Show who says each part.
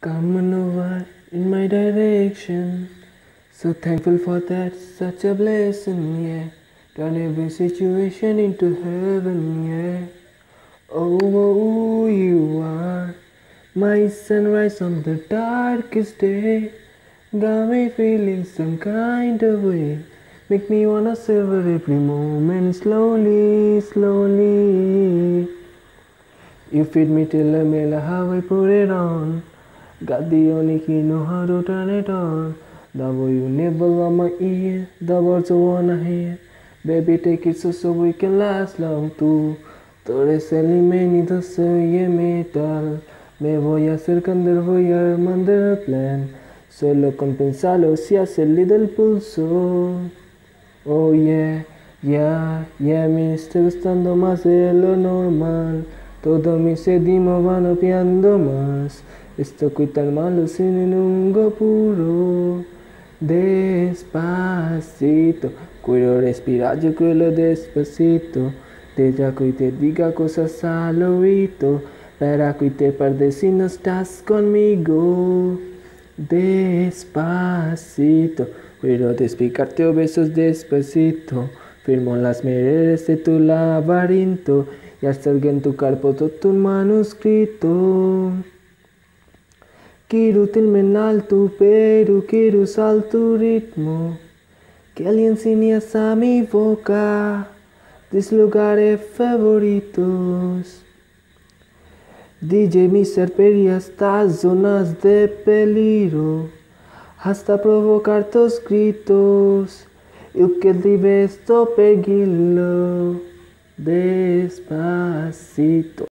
Speaker 1: coming over in my direction. So thankful for that, such a blessing, yeah. Turn every situation into heaven, yeah. Oh, you are my sunrise on the darkest day. Got me feeling some kind of way. Make me wanna savor every moment slowly, slowly. You feed me till I melt how I put it on. Got the only key, know how to turn it on. The way you nibble on my ear, the words I wanna hear. Baby, take it so we can last long too. Tú eres el imenidoso y metal. Me voy a acercando, voy armando el plan. Solo con pensarlo si hace el del pulso. Oh yeah, yeah, me está gustando más de lo normal. Todo mi sedimo van opiando más. Esto tan malo sin un go puro. Despacito, quiero respirar, yo quiero despacito. Te llaco y te diga cosas al oído. Para que te perdes si no estás conmigo. Despacito, quiero despicarte o besos despacito. Firmo las paredes de tu laberinto y hasta en tu cuerpo todo un manuscrito. Quiero irme en alto, pero quiero usar tu ritmo. Que le enseñes a mi boca tus lugares favoritos. DJ, mis estas zonas de peligro, hasta provocar tus gritos. Eu que debes to peguilo, despacito.